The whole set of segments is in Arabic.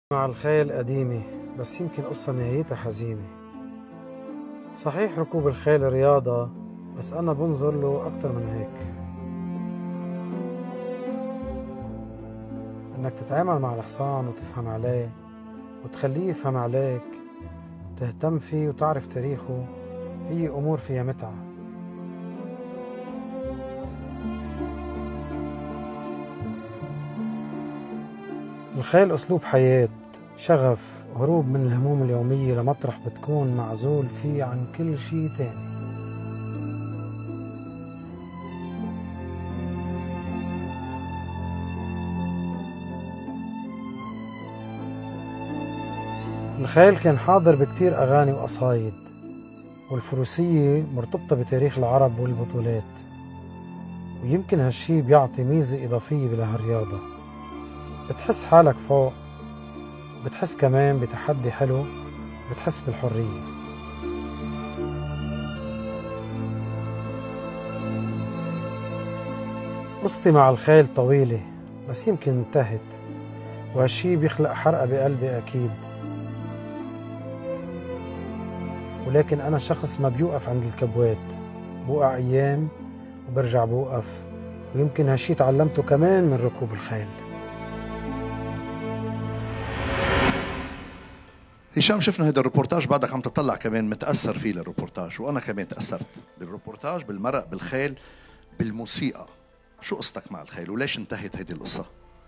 مع الخيل قديمة، بس يمكن قصة نهايتها حزينة. صحيح ركوب الخيل رياضة، بس أنا بنظر له أكتر من هيك. إنك تتعامل مع الحصان وتفهم عليه وتخليه يفهم عليك، تهتم فيه وتعرف تاريخه، هي أمور فيها متعة. الخيل أسلوب حياة، شغف، هروب من الهموم اليومية لمطرح بتكون معزول فيه عن كل شي تاني. الخيل كان حاضر بكتير أغاني وقصايد، والفروسية مرتبطة بتاريخ العرب والبطولات، ويمكن هالشي بيعطي ميزة إضافية بهالرياضة. بتحس حالك فوق، بتحس كمان بتحدي حلو، بتحس بالحرية. قصتي مع الخيل طويلة، بس يمكن انتهت، وهالشي بيخلق حرقة بقلبي أكيد. ولكن أنا شخص ما بيوقف عند الكبوات، بوقع أيام وبرجع بوقف، ويمكن هالشي تعلمته كمان من ركوب الخيل. هشام، شفنا هذا الروبورتاج، بعدك عم تطلع كمان متأثر فيه للروبورتاج، وأنا كمان تأثرت بالروبورتاج، بالمرق، بالخيل، بالموسيقى. شو قصتك مع الخيل وليش انتهت هذه القصة؟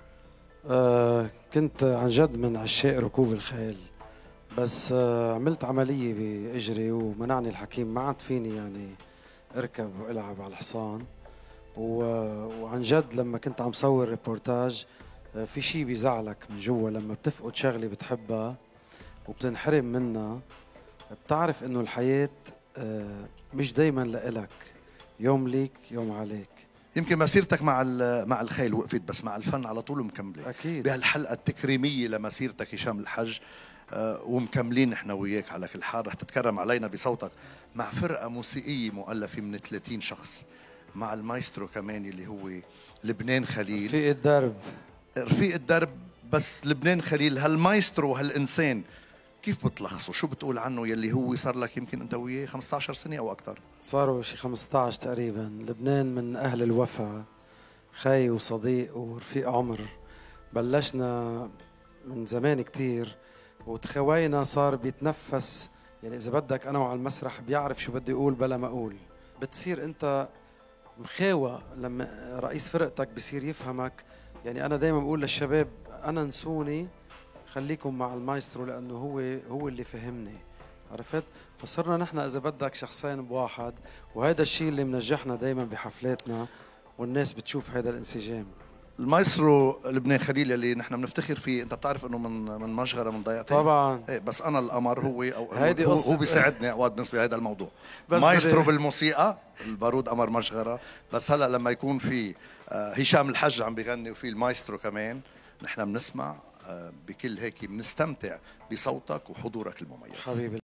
كنت عن جد من عشاق ركوب الخيل، بس عملت عملية بإجري ومنعني الحكيم، ما عاد فيني يعني اركب والعب على الحصان. وعن جد لما كنت عم صور ريبورتاج، في شي بيزعلك من جوا لما بتفقد شغلة بتحبها وبتنحرم منها. بتعرف انه الحياة مش دايما لإلك، يوم ليك يوم عليك. يمكن مسيرتك مع الخيل وقفت، بس مع الفن على طول مكملة. أكيد. بهالحلقة التكريمية لمسيرتك هشام الحج، ومكملين احنا وياك على كل حال. رح تتكرم علينا بصوتك مع فرقة موسيقية مؤلفة من 30 شخص، مع المايسترو كمان اللي هو لبنان خليل. رفيق الدرب. رفيق الدرب. بس لبنان خليل، هالمايسترو هالإنسان كيف بتلخصه؟ شو بتقول عنه يلي هو صار لك يمكن انت وياه 15 سنة او اكثر؟ صاروا شي 15 تقريبا. لبنان من أهل الوفا، خي وصديق ورفيق عمر. بلشنا من زمان كتير، وتخوينا صار بيتنفس، يعني إذا بدك أنا وعلى المسرح بيعرف شو بدي أقول بلا ما أقول. بتصير أنت مخاوة لما رئيس فرقتك بصير يفهمك. يعني أنا دايما بقول للشباب، أنا نسوني، خليكم مع المايسترو لأنه هو اللي فهمني. عرفت؟ فصرنا نحن إذا بدك شخصين بواحد، وهذا الشيء اللي منجحنا دايما بحفلاتنا، والناس بتشوف هذا الانسجام. المايسترو لبنان خليل اللي نحن بنفتخر فيه، انت بتعرف انه من مشغره من ضيعتين. طبعا. ايه، بس انا القمر هو هو بيساعدني اوقات بالنسبه لهذا الموضوع. مايسترو بالموسيقى، البارود قمر مشغره. بس هلا لما يكون في هشام الحج عم بيغني وفي المايسترو كمان، نحن بنسمع بكل هيك، بنستمتع بصوتك وحضورك المميز حبيبي.